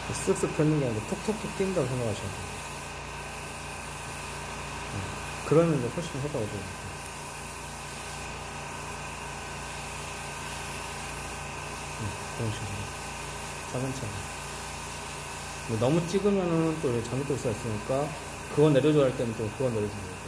쓱쓱 펴는 게 아니라 톡톡톡 뛴다고 생각하셔야 돼요. 그러면 이제 훨씬 효과가 좋아요. 그런 식으로 차근차근. 너무 찍으면은 또 잘못될 수가 있으니까 그거 내려줘 할 때는 또 그거 내려주고.